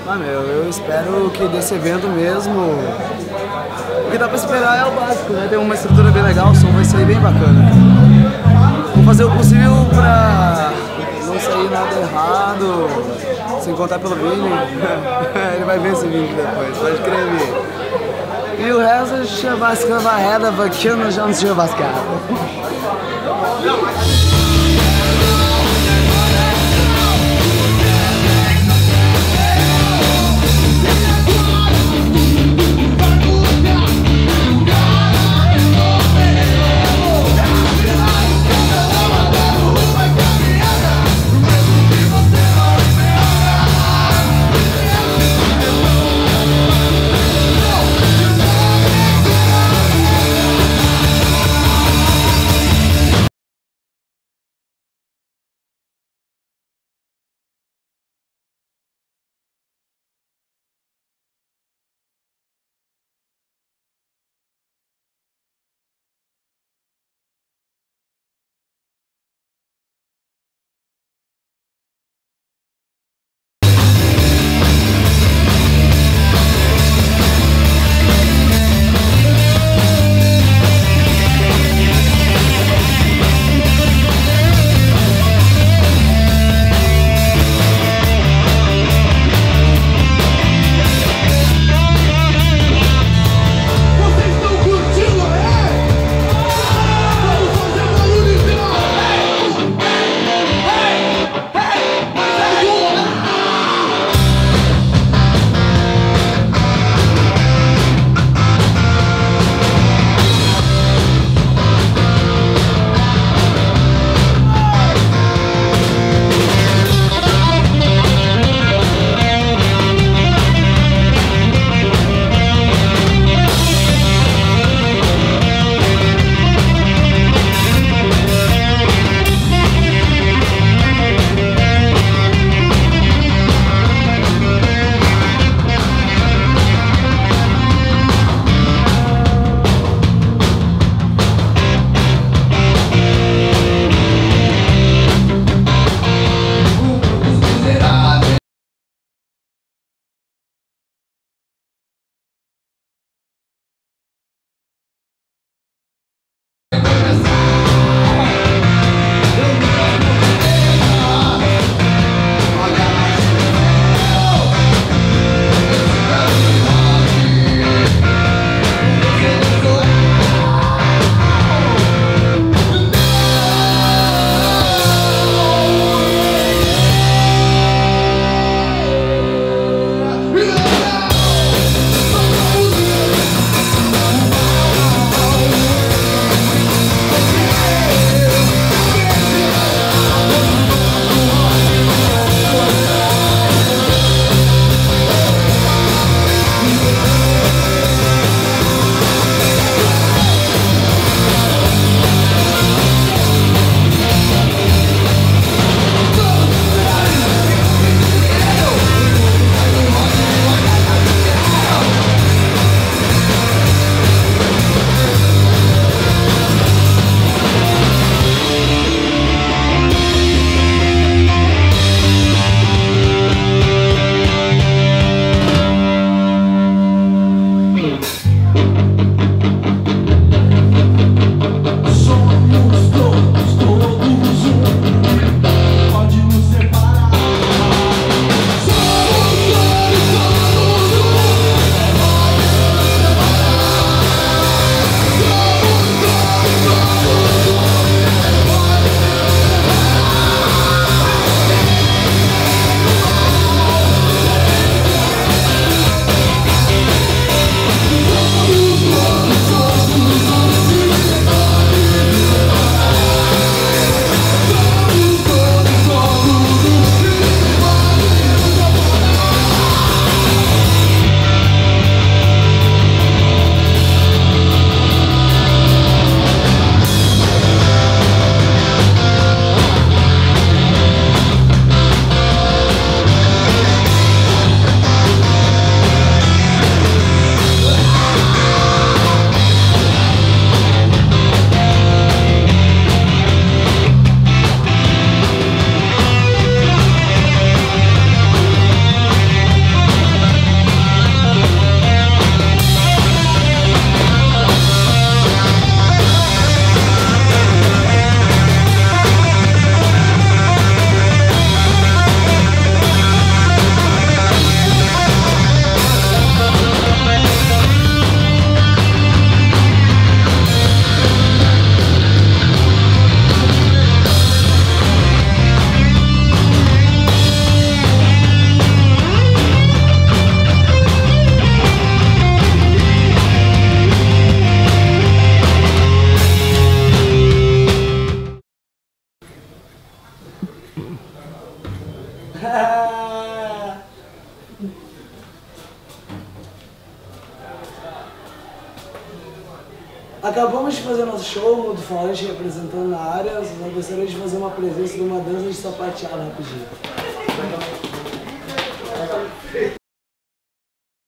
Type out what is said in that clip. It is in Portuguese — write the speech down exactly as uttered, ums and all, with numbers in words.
Ah, meu, eu espero que desse evento mesmo, o que dá pra esperar é o básico, né? Tem uma estrutura bem legal, o som vai sair bem bacana. Vou fazer o possível pra não sair nada errado, sem contar pelo Vini. Ele vai ver esse vídeo depois, pode crer, Vini. E o resto, churrascando a reda, vaqueando já no churrascado. Acabamos de fazer nosso show do Falante representando na área, só gostaria de fazer uma presença de uma dança de sapateado rapidinho.